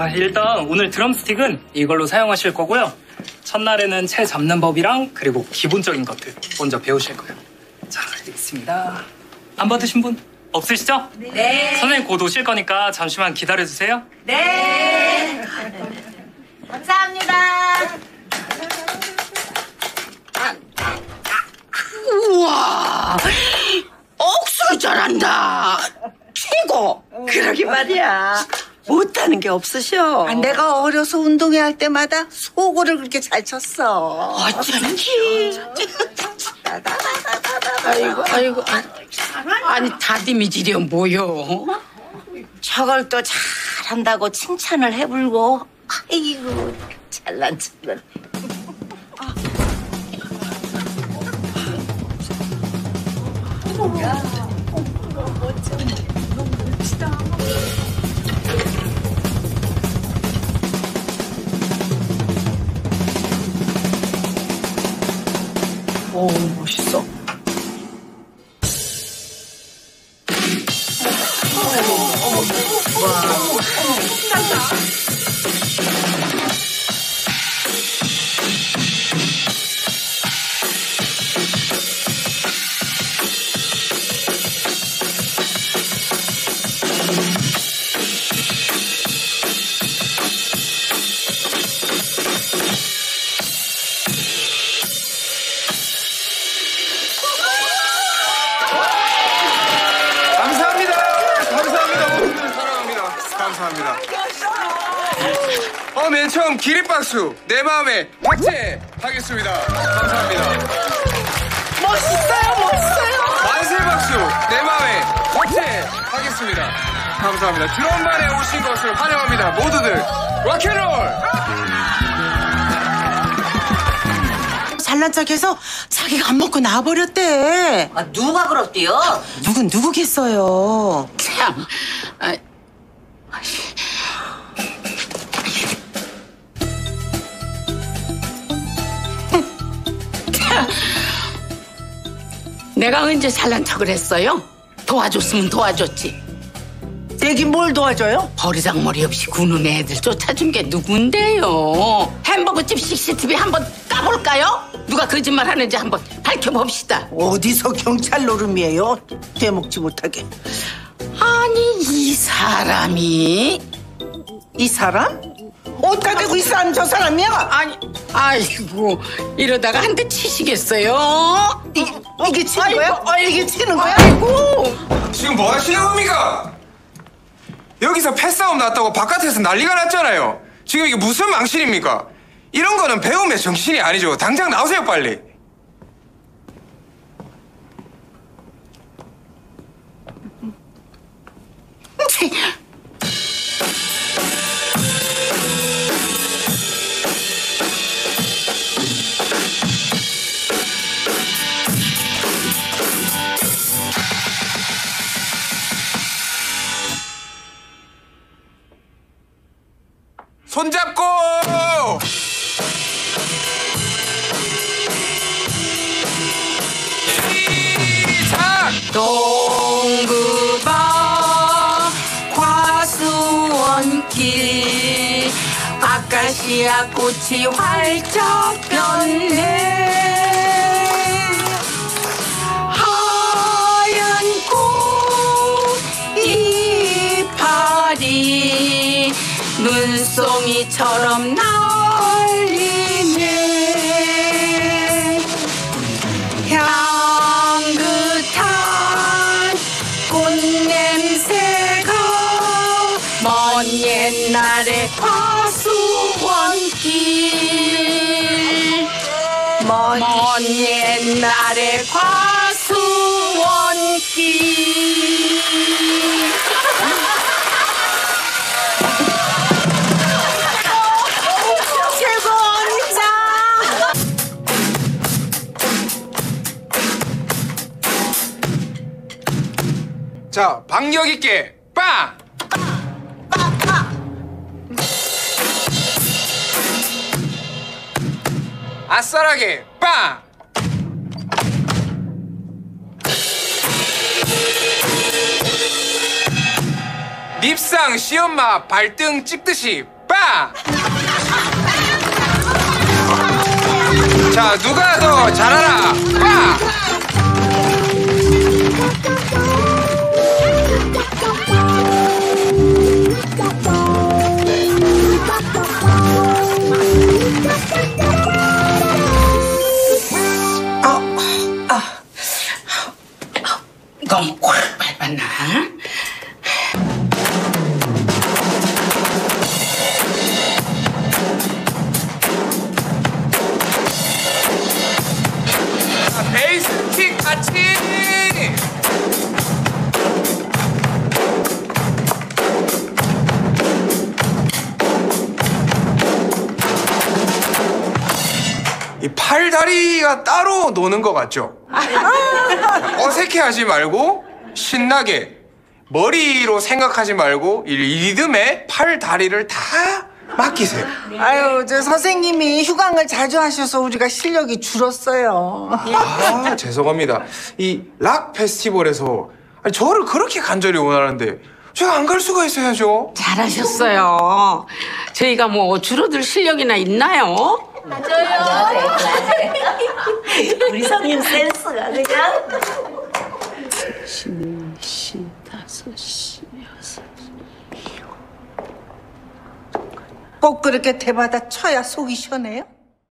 자, 일단 오늘 드럼스틱은 이걸로 사용하실 거고요. 첫날에는 채 잡는 법이랑 그리고 기본적인 것들 먼저 배우실 거예요. 자, 여기 있습니다. 안 받으신 분 없으시죠? 네. 선생님 곧 오실 거니까 잠시만 기다려주세요. 네. 감사합니다. 우와, 억수로 잘한다. 최고. 그러게 말이야. 못하는 게 없으셔. 내가 어려서 운동회 할 때마다 소고를 그렇게 잘 쳤어. 어쩐지. 아이고. 아니, 다디미질이야, 뭐요? 저걸 또 잘한다고 칭찬을 해불고. 아이고, 잘난 척을. 오, 멋있어. 감사합니다. 맨 처음 기립박수 내 마음에 박제 하겠습니다. 감사합니다. 멋있어요. 만세박수 내 마음에 박제 하겠습니다. 감사합니다. 드럼반에 오신 것을 환영합니다. 모두들 락앤롤! 잘난 척해서 자기가 안 먹고 나와버렸대. 아, 누가 그렇대요? 누군 누구겠어요. 참. 내가 언제 잘난 척을 했어요? 도와줬으면 도와줬지. 내긴 뭘 도와줘요? 버리장머리 없이 구는 애들 쫓아준 게 누군데요? 햄버거집 CCTV 한번 까볼까요? 누가 거짓말 하는지 한번 밝혀봅시다. 어디서 경찰 노름이에요? 대먹지 못하게. 아니, 이 사람이. 이 사람? 어디다 대고 이 사람 저 사람이야? 아니, 아이고, 이러다가 한 대 치시겠어요? 이게 치는 거야? 이게 치는 거야? 아이고. 지금 뭐 하시는 겁니까? 여기서 패싸움 났다고 바깥에서 난리가 났잖아요. 지금 이게 무슨 망신입니까? 이런 거는 배움의 정신이 아니죠. 당장 나오세요, 빨리. 손잡고! 시작! 동구바 과수원길 아카시아 꽃이 활짝 폈네. 하얀 꽃 이파리 눈송이처럼 날리네. 향긋한 꽃냄새가 먼 옛날의 과수원길 먼 옛날의 과수원길. 자, 박력 있게 빵! 아싸라게 빵! 립상 시엄마 발등 찍듯이 자, 누가 더 잘하나? 빠! 너무 꽉 밟았나? 자, 베이스 킥 같이! 이 팔다리가 따로 노는 것 같죠? 어색해하지 말고 신나게 머리로 생각하지 말고 이 리듬에 팔다리를 다 맡기세요. 아유, 저 선생님이 휴강을 자주 하셔서 우리가 실력이 줄었어요. 아, 죄송합니다. 이 락 페스티벌에서 아니, 저를 그렇게 간절히 원하는데 제가 안 갈 수가 있어야죠. 잘하셨어요. 저희가 뭐 줄어들 실력이나 있나요? 우리 성님 센스가 그냥. 꼭 그렇게 대받아 쳐야 속이 시원해요?